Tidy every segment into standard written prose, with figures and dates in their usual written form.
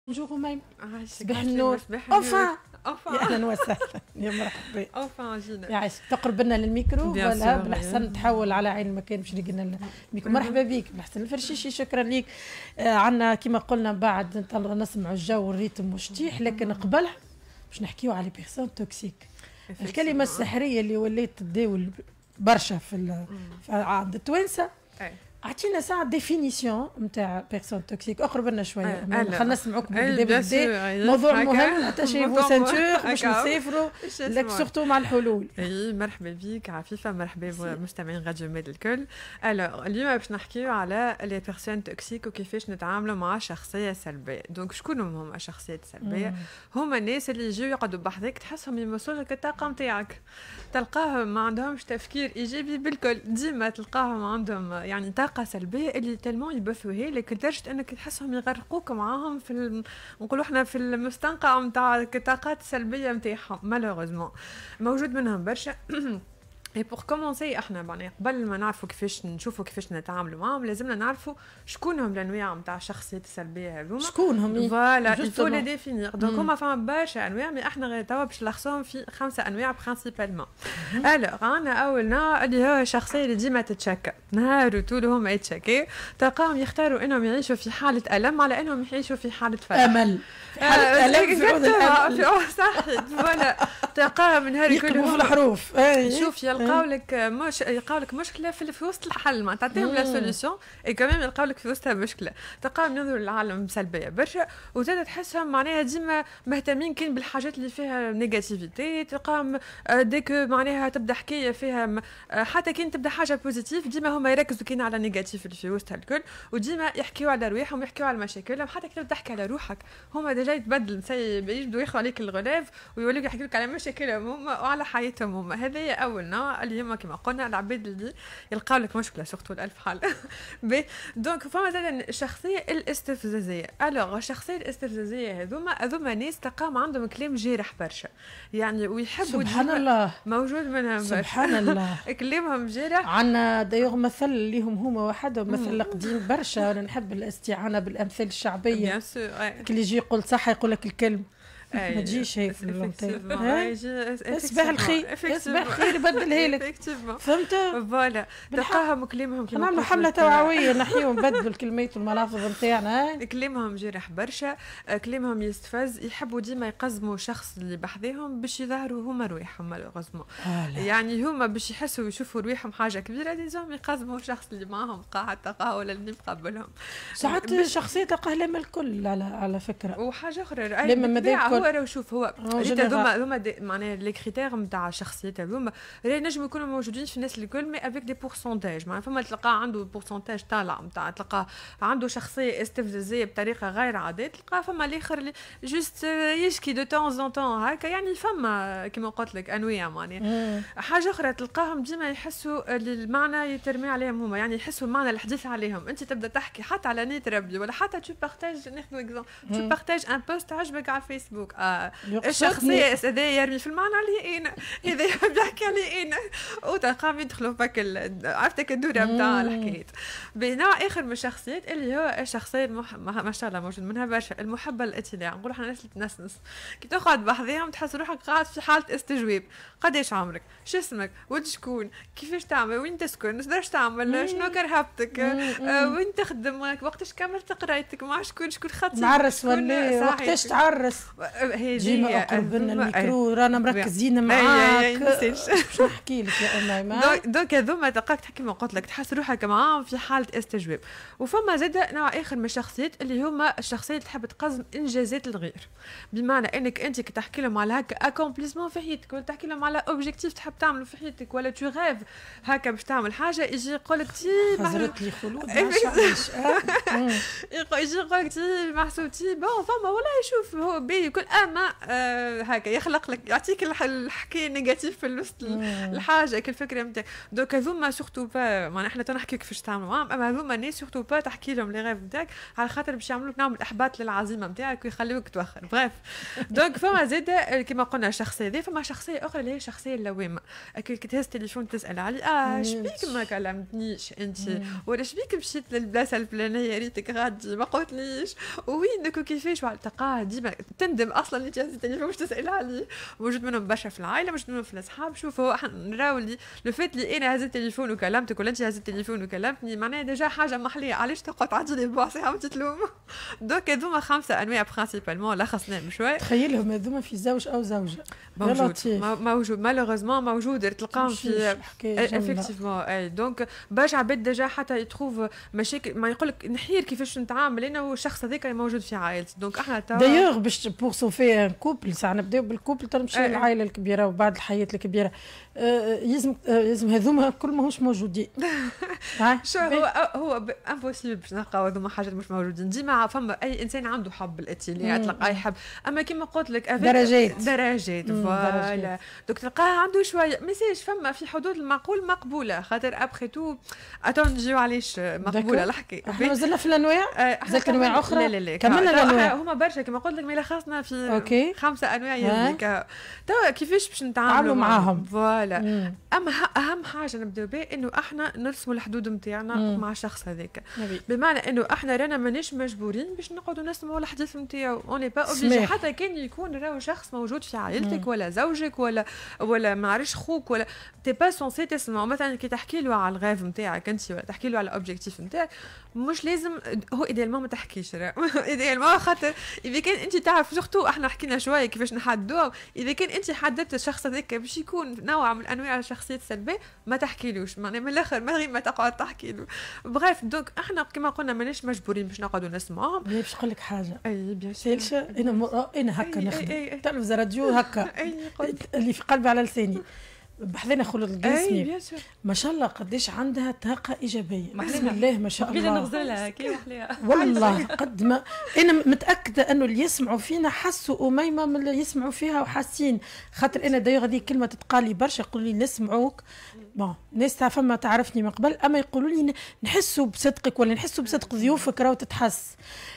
بونجور مايم. صباح النور. اوفا يا اهلا وسهلا يا مرحبا. اوفا جينا يعيشك. تقرب لنا للميكرو ولا بالحسن تحول على عين المكان باش لقينا الميكرو. مرحبا بك بالحسن الفرشيشي، شكرا لك. عندنا كما قلنا بعد نسمعوا الجو والريتم والشتيح، لكن قبلها باش نحكيو على بيرسون توكسيك، الكلمه السحريه اللي ولات تداول برشا في عند التوانسه. اعطينا ساعه ديفينيسيون نتاع بيرسون توكسيك، اقرب لنا شويه. خلينا نسمعوك بالبدا. موضوع مهم، اتاشيفو سانتور باش نسافروا لك سورتو مع الحلول. اي مرحبا بك عفيفه، مرحبا بمستمعين راديو ميد الكل. اليوم باش نحكيو على لي بيرسون توكسيك وكيفاش نتعاملوا مع شخصيه سلبيه. دونك شكون هما الشخصيات السلبيه؟ هما الناس اللي يجيو يقعدوا بحذاك تحسهم يمسوا لك الطاقه نتاعك، تلقاهم ما عندهمش تفكير ايجابي بالكل، ديما تلقاهم عندهم يعني طاقه سلبيه اللي تلمون يبثوها لك لدرجه انك تحسهم يغرقوك معاهم في نقولوا احنا في المستنقع نتاع الطاقات السلبيه نتاعهم. مالوغوزمون موجود منهم برشا. اي بور كومونسي احنا معناها قبل ما نعرفوا كيفاش نشوفوا كيفاش نتعاملوا معاهم لازمنا نعرفوا شكون هم الانواع نتاع الشخصيات السلبيه هذوما، شكون هم فوالا يفو لي ديفينير. دونك هما فما برشا انواع، مي احنا غير توا باش نلخصوهم في 5 انواع برينسيبالمون. الوغ عندنا اول نوع اللي هو الشخصيه اللي ديما تتشكى، نهار طول هما يتشكي، تلقاهم يختاروا انهم يعيشوا في حاله الم على انهم يعيشوا في حاله فرح. امل حالة الم في عود الامل. صحيح فوالا. تلقاهم نهار يكتبوا في الحروف. شوف يلقاو لك مشكله في وسط الحل، ما تعطيهم لا سوليوشن اي كمان يلقاو لك في وسطها مشكله. تلقاهم ينظروا للعالم سلبيه برشا، وزاد تحسهم معناها ديما مهتمين كاين بالحاجات اللي فيها نيجاتيفيتي. تلقاهم ديك معناها تبدا حكايه فيها حتى كاين تبدا حاجه بوزيتيف ديما هما يركزوا كاين على نيجاتيف اللي في وسطها الكل، وديما يحكيوا على رواحهم ويحكيوا على مشاكلهم. حتى كي تبدا تحكي على روحك هما ديجا يتبدل يبداو ياخذوا عليك الغلاف ويوليو يحكيوا لك على مشاكلهم هما وعلى حياتهم هما. هذا اول نوع اللي هما كما قلنا العباد اللي يلقاو لك مشكله سورتو الالف حال. دونك فما زاد الشخصيه الاستفزازيه. الوغ الشخصيه الاستفزازيه هذوما ناس تلقاهم عندهم كلام جارح برشا، يعني ويحبوا سبحان الله موجود منهم سبحان الله كلامهم جارح. عندنا دايوغ مثل ليهم هما وحدهم، مثل قديم برشا. انا نحب الاستعانه بالامثال الشعبيه. بيان سور اللي يجي يقول صح يقول لك الكلمه ما تجيش هيك صباح الخير صباح الخير يبدلها لك، فهمت؟ فوالا تلقاهم كلامهم كيما نعملوا حمله توعويه نحيهم نبدلوا الكلمات والملافظ نتاعنا. كلامهم جارح برشا، كلامهم يستفز، يحبوا ديما يقزموا الشخص اللي بحذاهم باش يظهروا هما رواحهم مالوغوزمون. يعني هما باش يحسوا ويشوفوا رواحهم حاجه كبيره لازم يقزموا الشخص اللي معاهم قاعد تلقاه ولا اللي مقابلهم. ساعات الشخصيه تلقاه لما الكل على فكره. وحاجه اخرى لما هو راه شوف هو هذوما معناها لي كريتير نتاع الشخصيات هذوما نجموا يكونوا موجودين في الناس الكل، مي افيك دي بورسونتاج. معناها فما تلقاه عنده بورسونتاج طالع نتاع، تلقاه عنده شخصيه استفزازيه بطريقه غير عاديه، تلقاه فما الاخر اللي جوست يشكي دو تون زون تون هكا. يعني فما كيما قلت لك انواع. معناها حاجه اخرى تلقاهم ديما يحسوا المعنى يترمي عليهم هما، يعني يحسوا المعنى الحديث عليهم. انت تبدا تحكي حتى على نيت ربي ولا حتى تو بارتاج، ناخذ اكزومبل تو بارتاج ان بوست عجبك على الفيسبوك، الشخصيه هذا يرمي في المعنى اللي انا هذا يحب يحكي علي انا، وتلقاهم يدخلوا فك عرفتك الدوره نتاع الحكايات. بنوع اخر من الشخصيات اللي هو الشخصيه ما شاء الله موجود منها برشا، المحبه الاتلاع. نقولوا احنا ناس اللي تنسنس كي تقعد بحذاهم تحس روحك قاعد في حاله استجواب. قداش عمرك؟ شو اسمك؟ وين شكون؟ كيفاش تعمل؟ وين تسكن؟ ايش تعمل؟ شنو كرهبتك؟ وين تخدم؟ وقتاش كملت قرايتك؟ مع شكون خاطر تعرس ولا وقتاش تعرس؟ ديما اقرب لنا الميكرو رانا مركزين معاك باش نحكي لك يا امي. دونك هذوما تلقاك تحكي ما قلت لك تحس روحك معاهم في حاله استجواب. وفما زاد نوع اخر من الشخصيات اللي هما الشخصيات اللي تحب تقزم انجازات الغير، بمعنى انك انت كي تحكي لهم على هكا اكومبليسمون في حياتك، ولا تحكي لهم على اوبجيكتيف تحب تعمله في حياتك، ولا تو غيف هكا باش تعمل حاجه، يجي يقول لك تي حضرت لي خلود يجي يقول لك تي محسوتي بون فما والله شوف هو بي كل اما هكا يخلق لك يعطيك الحكايه نيجاتيف في الوسط الحاجه الفكره نتاعك. دونك هذوما سورتو با معناها احنا تنحكي كيفاش تعملوا معاهم، اما هذوما الناس سورتو با تحكي لهم لي غيف نتاعك على خاطر باش يعملوا لك نوع من الاحباط للعزيمه نتاعك ويخليوك توخر. بريف دونك فما زاد كيما قلنا الشخصيه ذي، فما شخصيه اخرى اللي هي الشخصيه اللوامه. كي تهز التليفون تسال علي شبيك ما كلمتنيش انت، ولا شبيك مشيت للبلاصه الفلانيه ريتك غادي ما قلتليش، وينك وكيفاش، تلقاها ديما تندم اصلا اللي تهز التليفون باش تسال عليه. موجود منهم برشا في العائله، موجود منهم في الاصحاب. شوفوا احنا نراو اللي لو فات اللي انا هزت التليفون وكلمتك ولا انت هزت التليفون وكلمتني معناها ديجا حاجه محليه، علاش تقعد تعدي لي بواسي عم تتلوم. دونك هذوما 5 انواع برينسيبالمون لخصناهم شوي. تخيلهم هذوما في زوج او زوجه موجود مالوغوزمون موجود تلقاهم في افكتيفمون. اي دونك باش عباد ديجا حتى يتروف مشاكل ما يقول لك نحير كيفاش نتعامل انا والشخص هذاك موجود في عائلتي. دونك احنا دايوغ باش بور سوفي ان كوبل ساعه نبداو بالكوبل تمشي للعائله الكبيره وبعد الحياه الكبيره. لازم هذوما كل ماهوش موجودين. شو هو امبوسيبل باش نلقاو هذوما حاجات مش موجودين. ديما فما اي انسان عنده حب الاتيلي يطلق اي حب، اما كيما قلت لك درجات فوالا. دونك تلقاه عنده شويه ميساج فما في حدود المعقول مقبوله، خاطر ابخي تو اتون نجيو علاش مقبوله الحكي. احنا مازلنا في الانواع زك انواع اخرى. لا كملنا الانواع هما برشا كيما قلت لك ما لخصنا في 5 انواع هذيك. توا كيفاش باش نتعاملوا معاهم فوالا. اما اهم حاجه نبداو بها انه احنا نرسموا الحدود نتاعنا مع الشخص هذاك، بمعنى انه احنا رانا مانيش مجبورين باش نقعدوا نسمعوا الحديث نتاعو. اوني با اوبليجي حتى كان يكون راهو شخص موجود في عائلتك ولا زوجك ولا ما عرفش خوك ولا تي با سونسي تسمع. مثلا كي تحكي له على الغاف نتاعك انت ولا تحكي له على الاوبجيكتيف نتاعك مش لازم هو ايديالمون ما تحكيش ايديالمون، خاطر اذا كان انت تعرف سورتو احنا حكينا شويه كيفاش نحددوه. اذا كان انت حددت الشخص هذاك باش يكون نوع من انواع الشخصيه السلبيه ما تحكيلوش، معناها من الاخر من غير ما تقعد تحكي له. بغيف دونك احنا كما قلنا ماناش مجبورين باش نقعدوا نسمعوهم. باش نقول لك حاجه اي بيان سور انا هكا نخدم تلفزه راديو هكا اللي في قلبي على لساني بحذنا خلود القاسمي ما شاء الله قديش عندها طاقه ايجابيه. بسم الله ما شاء الله. بغينا نغزلها كي وحليها والله قد ما انا متاكده انه اللي يسمعوا فينا حسوا اميمه من اللي يسمعوا فيها وحاسين. خاطر انا دايوغ هذه كلمه تتقال لي برشا، يقولوا لي نسمعوك بون ناس فما تعرفني من قبل، اما يقولوا لي نحسوا بصدقك ولا نحسوا بصدق ضيوفك راهو تتحس.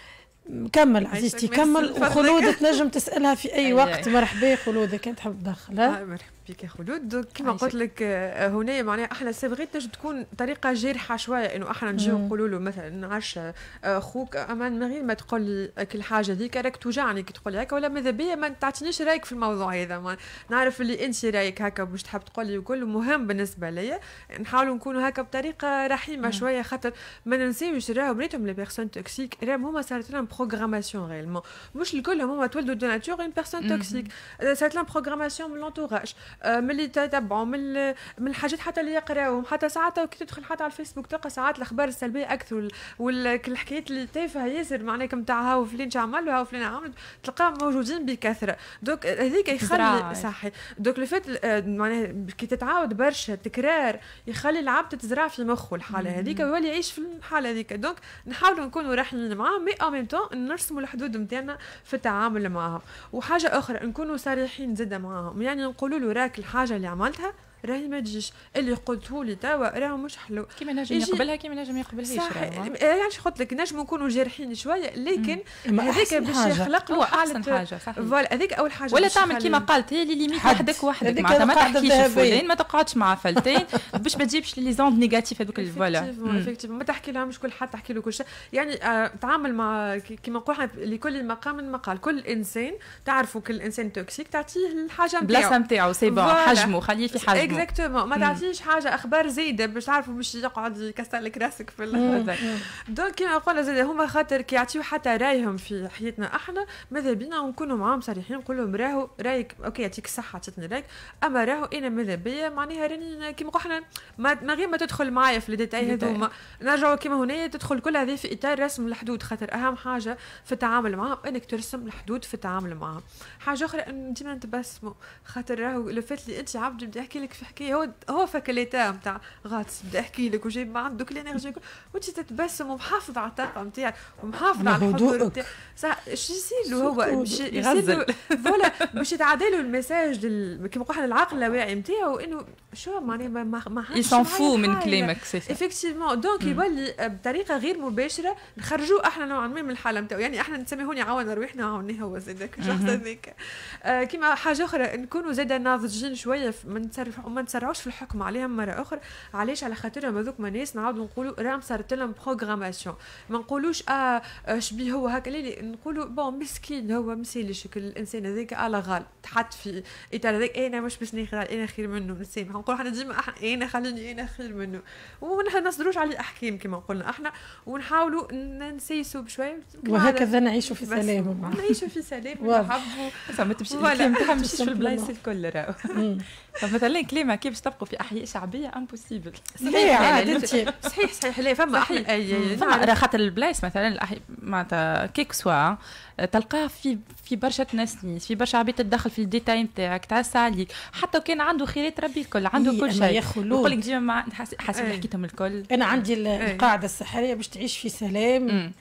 كمل عزيزتي كمل. وخلود تنجم تسالها في اي وقت. مرحبا خلود كانت تحب تدخل. مرحبا بك يا خلود. دونك كما قلت لك هنا معناها احنا سي تنجم تكون طريقه جارحه شويه انه احنا نجيو نقولوا له مثلا نعرفش خوك اما من غير ما تقول لي كل حاجه ذيك راك توجعني كي تقول هكا، ولا ماذا بيا ما تعطينيش رايك في الموضوع هذا. نعرف اللي انت رايك هكا باش تحب تقول لي وكل مهم بالنسبه ليا. نحاولوا نكونوا هكا بطريقه رحيمه شويه، خاطر ما ننساوش راهو بنيتهم لي بيرسون توكسيك راهم هما صارت لهم بروغراماسيون ريالمون، مش الكل هما تولدوا دو ناتور اون بيرسون توكسيك. صارت لهم بروغراماسيون من لونتوراج، من اللي تتبعوا من الحاجات حتى اللي يقراوهم. حتى ساعات كي تدخل حتى على الفيسبوك تلقى ساعات الاخبار السلبيه اكثر والحكايات اللي تافهه ياسر معناها كم تاع هاو فلان عمل وهاو فلان عمل تلقاهم موجودين بكثره. دونك هذيك يخلي صحي. دونك لو فات معناها كي تتعاود برشا تكرار يخلي العبد تتزرع في مخه الحاله هذيك ويولي يعيش في الحاله هذيك. دونك نحاولوا نكونوا رحيمين معاهم مي ان ميم طون نرسموا الحدود نتاعنا في التعامل معاهم. وحاجه اخرى نكونوا صريحين زاده معاهم، يعني نقولوا له راك الحاجه اللي عملتها راهي ما تجيش، اللي قلته لي توا راهو مش حلو. كيما نجم يقبلها كيما نجم يقبلهاش. يعني قلت لك نجم نكونوا جارحين شويه، لكن هذيك باش يخلق له احسن حاجه. فوالا هذيك اول حاجه. ولا تعمل كيما قالت هي اللي ليميت وحدك معناتها ما تحكيش فلان، ما تقعدش مع فلتين باش ما تجيبش لي زوند نيجاتيف هذوك فوالا. افكتيفمون ما تحكي لهمش كل حد تحكي له كل شيء. يعني تعامل مع كيما نقولوا لكل مقام مقال. كل انسان تعرفوا كل انسان توكسيك تعطيه الحاجه نتاعو بلاصه نتاعو سي بون حجمه خليه في حجمه. اكزاكتومون ما تعطيش حاجه اخبار زايده باش تعرفوا باش يقعد يكسر لك راسك في دونك كيما قلنا زاد هما خاطر كي يعطيو حتى رايهم في حياتنا احنا ماذا بينا نكونوا معاهم صريحين نقول لهم راهو رايك اوكي يعطيك الصحه عطيتني رايك، اما راهو انا ماذا بيا معناها راني كيما قلنا ما غير ما تدخل معايا في الديتاي هذوما نرجعوا كيما هنا تدخل كل هذه في اطار رسم الحدود. خاطر اهم حاجه في التعامل معاهم انك ترسم الحدود في التعامل معاهم. حاجه اخرى ان ديما نتبسموا، خاطر راهو لو فات اللي انت عبد بدي احكي لك في حكايه هو فكليتا نتاع غاطس بدا يحكي لك وجايب ما عندك الانرجي وانت تتبسم ومحافظ على الطاقه نتاعك ومحافظ على الحضور نتاعك صح. ايش يصير له هو باش يغزل فوالا باش يتعادلوا الميساج كيما نقولوا العقل اللاواعي نتاعو انه شو معناها ما يسنفو من كلامك افكتيفمون دونك يولي بطريقه غير مباشره نخرجوا احنا نوعا ما من الحاله نتاعو. يعني احنا نسميهوني عاون روحنا عاوني هو زادك الشخص هذاك. كيما حاجه اخرى نكونوا زاده ناضجين شويه ما نسرعوش في الحكم عليهم مره اخرى. علاش؟ على خاطرهم هذوك ناس نعاودوا نقولوا راهم صارت لهم بروغراماسيون. ما نقولوش شبيه هو هكا نقولوا بون مسكين هو مسيلش الانسان هذاك على غال تحط في اطار هذاك انا مش باش ناخذ انا خير منه نسامح. نقولوا احنا ديما انا خليني انا خير منه وما نصدروش عليه احكام كما قلنا احنا ونحاولوا نسيسوا بشويه وهكذا نعيشوا في سلام. نعيشوا في سلام ونحبوا ما تمشي ما تمشيش في البلايص الكل راهو. مثلا كلمه كيف تبقوا في احياء شعبيه امبوسيبل. صحيح لا فما فما خاطر البلايص مثلا معناتها كيك سوا تلقاه في برشا تنسنيس في برشا عباد تدخل في الديتاي نتاعك تعس عليك حتى كان عنده خيرات ربي الكل عنده كل شيء يقول لك ديما حسب حكيتهم الكل. انا عندي القاعده السحريه باش تعيش في سلام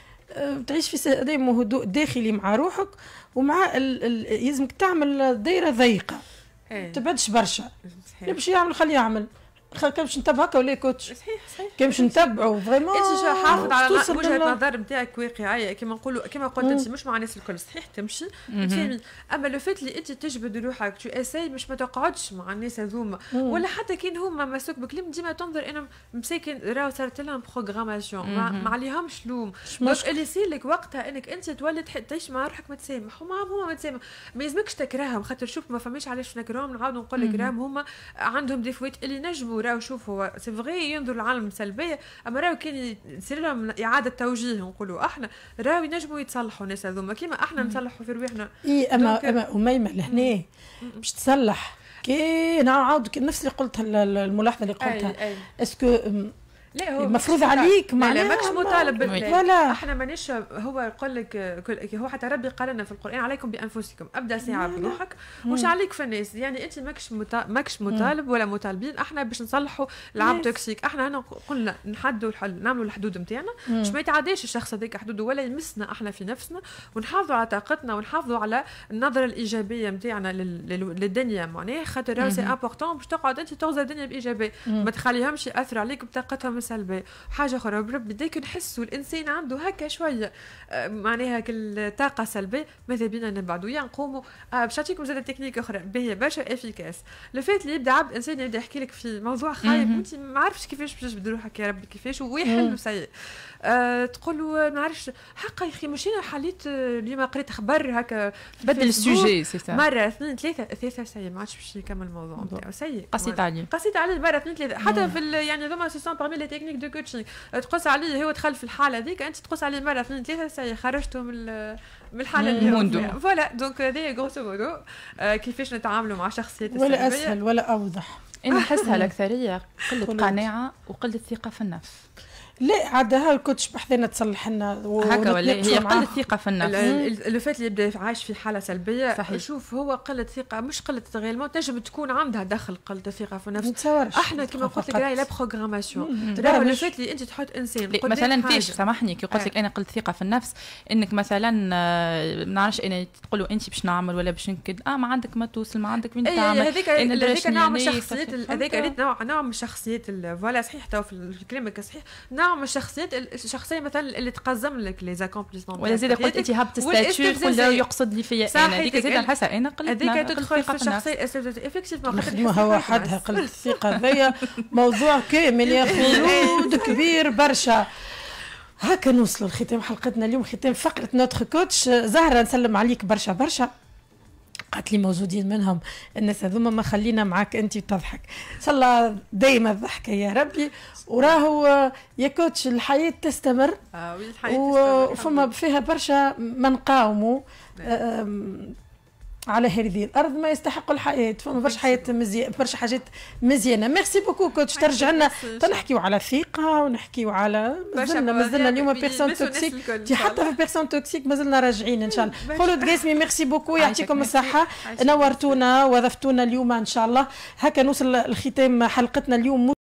تعيش في سلام وهدوء داخلي مع روحك ومع يلزمك تعمل دايره ضيقه تبعدش برشا. باش يعمل خليه يعمل كيفاش نتبع هكا ولا كوتش صحيح كيفاش نتبعوا فريمون انت حافظ على وجهه النظر نتاعك واقعيه كما نقولوا كما قلت انت مش مع الناس الكل صحيح تمشي تفهمي. اما لو فات اللي انت تجبد روحك تو اساي مش ما تقعدش مع الناس هذوما ولا حتى كين هما مسوك بكلام ديما تنظر انا مساكن راهو صارت لهم بروغراماسيون ما عليهمش لوم. دونك اللي يصير لك وقتها انك انت تولي تعيش مع روحك ما تسامح هما ما تسامح ما يلزمكش تكرههم خاطر شوف ما فماش علاش نكرههم نعاود نقول لك راهم هما عندهم ديفويت اللي نجموا راهو شوف هو سي فغي ينظر للعالم سلبيه اما راهو كان يصير لهم اعاده توجيه نقولوا احنا راهو ينجموا يتصلحوا الناس هذوما كيما احنا نصلحوا في رواحنا. اما اميمه لهنا باش تصلح كي نعاود نفس اللي قلتها الملاحظه اللي قلتها اسكو لا هو المفروض عليك لا ماكش مطالب ولا احنا مانيش هو يقول لك هو حتى ربي قال لنا في القران عليكم بانفسكم ابدا ساعه بروحك مش عليك في الناس. يعني انت ماكش مطالب ولا مطالبين احنا باش نصلحوا العاب توكسيك. احنا هنا قلنا نحدوا الحل نعملوا الحدود نتاعنا باش ما يتعداش الشخص هذاك حدوده ولا يمسنا احنا في نفسنا ونحافظوا على طاقتنا ونحافظوا على النظره الايجابيه نتاعنا للدنيا معناها خاطر راهو سي امبورطون باش تقعد انت تغزر الدنيا بايجابيه ما تخليهمش ياثروا عليك بطاقتهم سلبيه. حاجه اخرى بربي ديك نحسوا الانسان عنده هكا شويه معناها الطاقه سلبيه ماذا بينا نبعدوا يعني نقوموا باش نعطيكم زاده تكنيك اخرى باهيه برشا افيكاس. لو فات اللي يبدا عبد انسان يبدا يحكي لك في موضوع خايب وانت ما عارفش كيفاش باش تجبد روحك يا ربي كيفاش ويحل سيء تقول له ما عرفش حقا يا اخي مش انا حليت اليوم قريت خبر هكا بدل السوجي سي سا مره اثنين ثلاثه سيء ما عادش باش يكمل الموضوع نتاعو سيء قصيت عليه مره اثنين ثلاثه حتى في يعني هذوما سي سون بارمي لي تكنيك دو كوتشينغ تقص عليه هو دخل في الحاله هذيك انت تقص عليه مره اثنين ثلاثه سيء خرجته من الحاله اللي فوالا دونك هذه غروسو مودو كيفاش نتعاملوا مع شخصيات السلبيه ولا اسهل ولا اوضح. انا نحسها الاكثريه قله قناعه وقله ثقه في النفس. لا عادها الكوتش بحذنا تصلح لنا هكا ولا هي قله ثقه في النفس. اللي فات اللي يبدا عايش في حاله سلبيه صحيح. شوف هو قله ثقه مش قله غير تنجم تكون عندها دخل قله الثقه في النفس. احنا كما قلت لك راهي لا بروغراماسيون راهو اللي فات اللي انت تحط انسان مثلا تيش سامحني كي قلت لك انا قله ثقه في النفس انك مثلا ما نعرفش انا تقولوا انت باش نعمل ولا باش نكد ما عندك ما توصل ما عندك وين تعمل هذيك نوع من الشخصيات هذيك نوع من الشخصيات فوالا صحيح تو في كلامك صحيح نوع من الشخصيات الشخصيه مثلا اللي تقزم لك لي زاكومبليسمون ولا زيد قلت انت هبط ستاتيو تقول له يقصد لي فيا انا هذيك زيد نحسها انا قلت هذيك تدخل في الشخصيه افكتيفمون خدمها وحدها قلت الثقه هذيا موضوع كامل يا خلود كبير برشا. هكا نوصلوا لختام حلقتنا اليوم ختام فقره نوتخ كوتش. زهره نسلم عليك برشا قالت لي موجودين منهم الناس هذوما ما خلينا معاك انت وتضحك ان شاء الله دايما الضحكه يا ربي وراهو يا كوتش الحياه تستمر وفما فيها برشا ما نقاوموا على هذه الارض ما يستحق الحياه. فما برشا حياه مزيانه، برشا حاجات مزيانه. ميرسي بوكو كوتش. ترجع لنا نحكيو على الثقه ونحكيو على مازلنا اليوم بيرسون توكسيك، حتى في بيرسون توكسيك مازلنا راجعين ان شاء الله. خلود قاسمي ميرسي بوكو، يعطيكم الصحه، نورتونا وضفتونا اليوم ان شاء الله. هكا نوصل لختام حلقتنا اليوم.